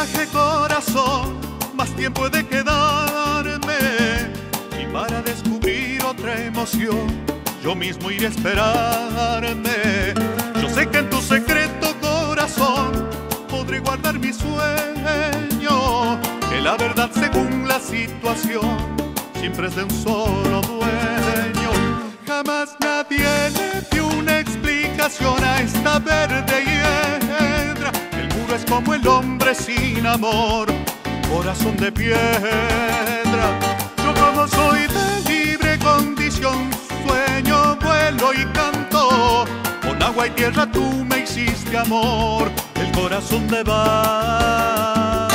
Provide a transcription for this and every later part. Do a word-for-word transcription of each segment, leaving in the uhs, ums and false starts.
viaje, corazón, más tiempo he de quedarme. Y para descubrir otra emoción, yo mismo iré a esperarme. Yo sé que en tu secreto, corazón, podré guardar mi sueño, que la verdad según la situación siempre es de un solo dueño. Jamás nadie le dio una explicación a esta verde hiedra. El muro es como el hombre sin amor, corazón de piedra. Yo como soy de libre condición, sueño, vuelo y canto. Con agua y tierra tú me hiciste amor, el corazón de barro.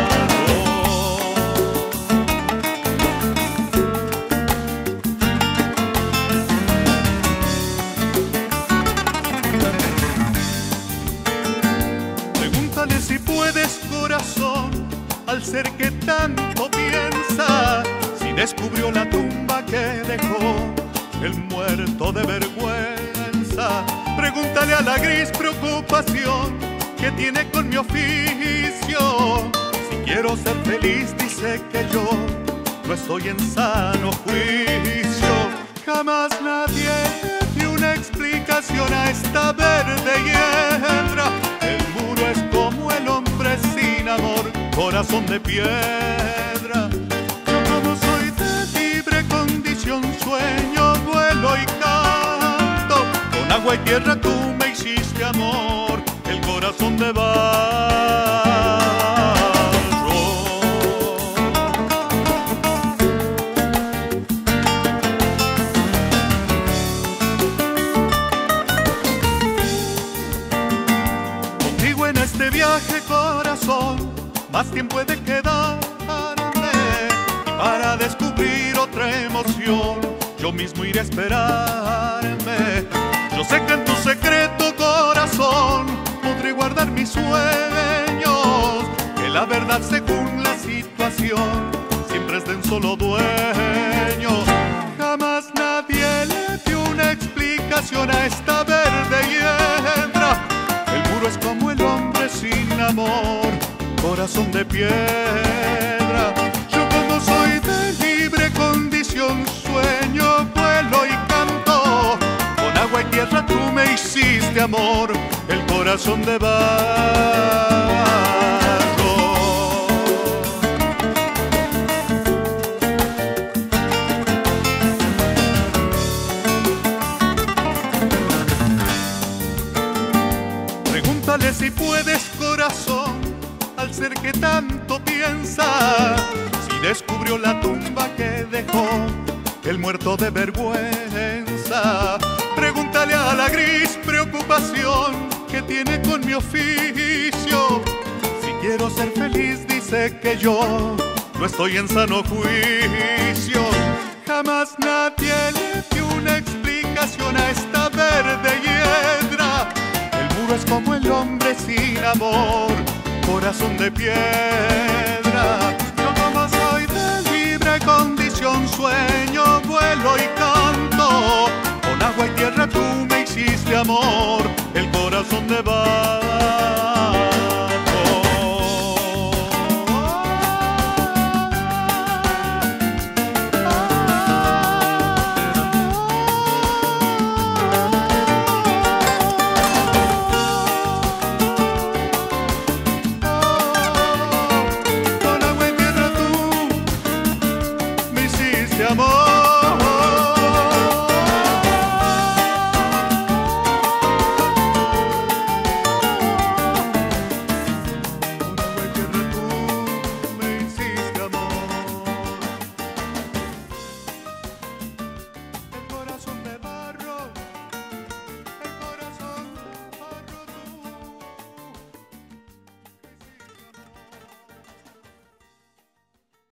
Pregúntale si puedes, corazón, al ser que tanto piensa, si descubrió la tumba que dejó el muerto de vergüenza. Pregúntale a la gris preocupación que tiene con mi oficio. Si quiero ser feliz, dice que yo no estoy en sano juicio. Jamás nadie dio una explicación a esta verde hiedra. El muro es como el hombre sin amor, corazón de piedra. Yo como soy de libre condición, sueño, vuelo y canto. Con agua y tierra tú me hiciste amor, el corazón de barro. Contigo en este viaje, corazón, más tiempo he de quedarme. Y para descubrir otra emoción, yo mismo iré a esperarme. Yo sé que en tu secreto, corazón, podré guardar mis sueños, que la verdad según la situación siempre es de un solo dueño. Jamás nadie le dio una explicación a esta verde hiedra. El muro es como el hombre sin amor, corazón de piedra. Yo como soy de libre condición, sueño, vuelo y canto. Con agua y tierra tú me hiciste amor, el corazón de barro. Pregúntale si puedes, corazón, al ser que tanto piensa, si descubrió la tumba que dejó el muerto de vergüenza. Pregúntale a la gris preocupación que tiene con mi oficio. Si quiero ser feliz, dice que yo no estoy en sano juicio. Jamás nadie le dio una explicación a esta verde hiedra. El muro es como el hombre sin amor, corazón de piedra. Yo como soy de libre condición, sueño, vuelo y canto. Con agua y tierra tú me hiciste amor, el corazón de barro.